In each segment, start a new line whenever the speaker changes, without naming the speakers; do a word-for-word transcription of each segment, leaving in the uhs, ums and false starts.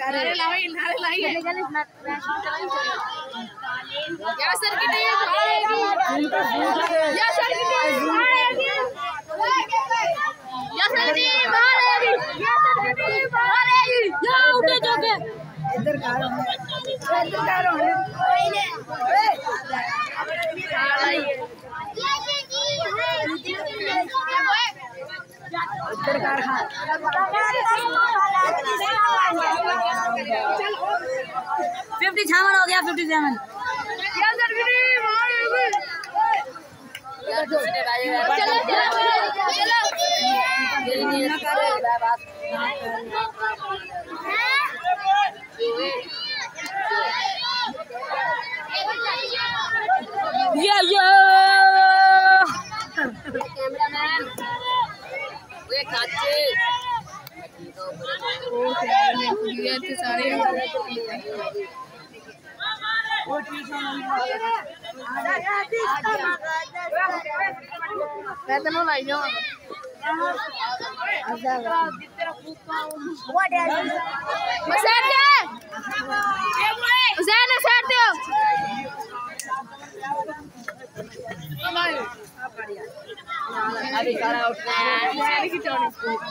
नारे लाओ नारे लाइए या सर की टीम आएगी या सर की टीम आएगी या सर की टीम आएगी या सर की टीम आएगी या उठे जोगे इधर कार इधर कार कोई नहीं इधर कार खा फिफ्टी छावन हो गया फिफ्टी सेवन या सर की टीम आएगी चलो चलो ये नहीं ना कर बात ये ये कैमरामैन वे काचे ओ कैमरे खुदिया थे सारे वो ठीक है मैं तो लाई जाऊं हुसैन सेट दो अभी सारा आउट है की चोरी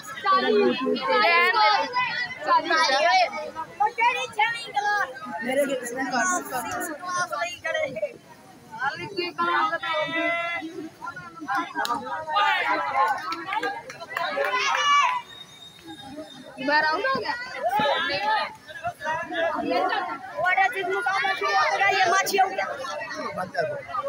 मेरे किसने काट करे अभी कोई काम बताओगे बार आऊंगा क्या वाड़ा जिस मुकाम पे ये माछी हो गया